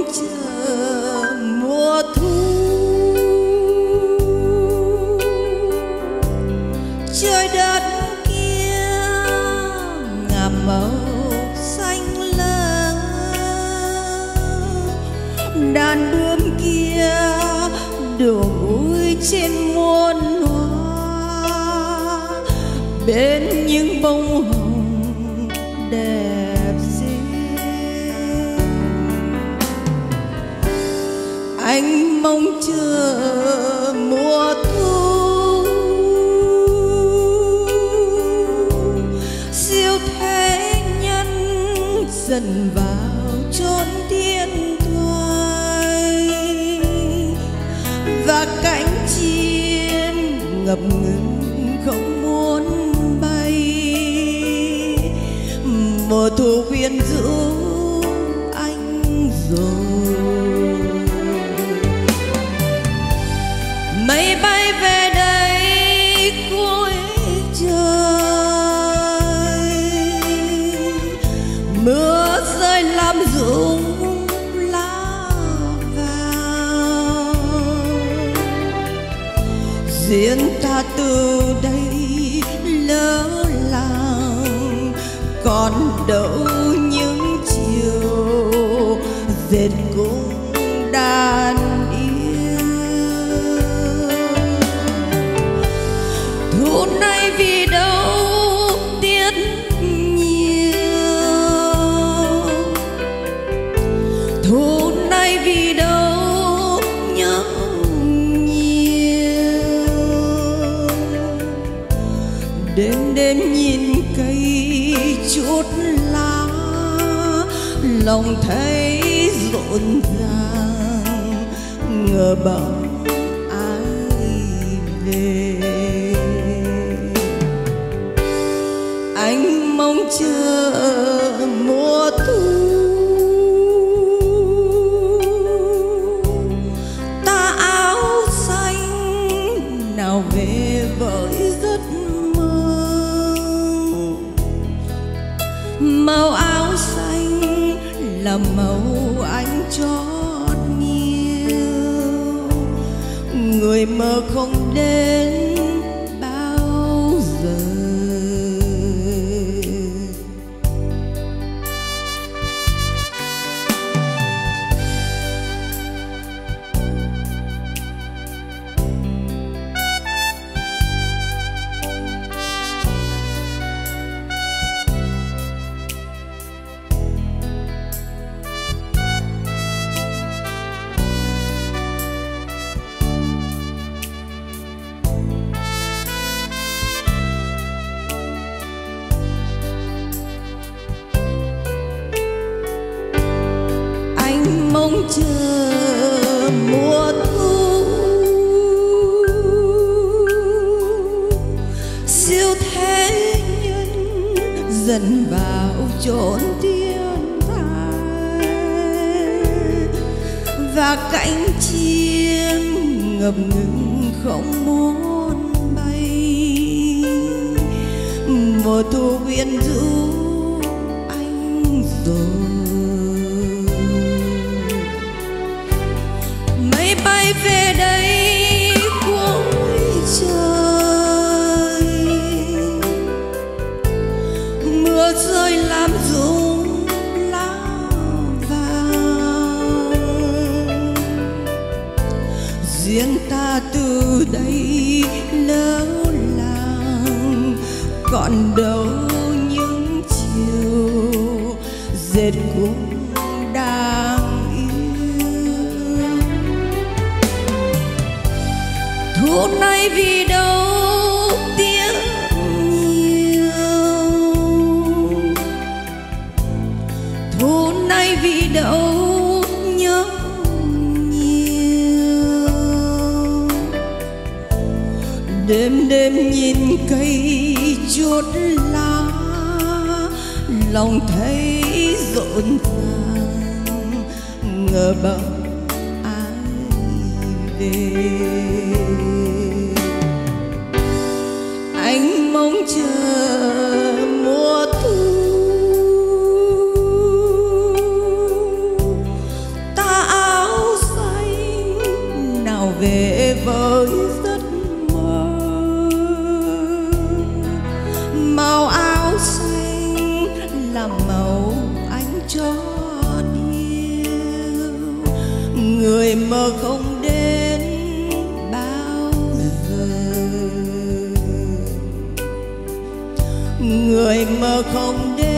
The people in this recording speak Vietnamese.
mong chờ mùa thu. Trời đất kia ngả màu xanh lơ, đàn bướm kia đổ vui trên muôn hoa, bên những bông hồng đẹp xinh. Anh mong chờ mùa thu, siêu thế nhân dần vào chốn thiên thoại, và cánh chim ngập ngừng không muốn bay. Mùa thu quyến rũ anh rồi, mây bay về đây cuối trời, mưa rơi làm rụng lá vàng. Duyên ta từ đây lỡ làng, còn đâu những chiều dệt cùng đàn yêu. Thu này vì đâu tiếc nhiều, thu này vì đâu nhớ nhiều. Đêm đêm nhìn cây chút lá, lòng thấy rộn ràng, ngờ bóng ai về. Anh mong chờ mùa thu, ta áo xanh nào về với giấc mơ. Màu áo xanh là màu anh chót nhiều, người mơ không đến bao giờ. Mong chờ mùa thu, siêu thế nhân dần vào chốn thiên thai, và cánh chim ngập ngừng không muốn bay. Mùa thu quyến rũ anh rồi, bay về đây cuối trời, mưa rơi làm rụng lá vàng. Duyên ta từ đây lỡ làng, còn đâu những chiều dệt cùng đang yêu. Thu này vì đâu tiếc nhiều, thu này vì đâu nhớ nhiều. Đêm đêm nhìn cây chút lá, lòng thấy rộn ràng, ngờ bóng ai về. Anh mong chờ mùa thu, ta người mơ không đến.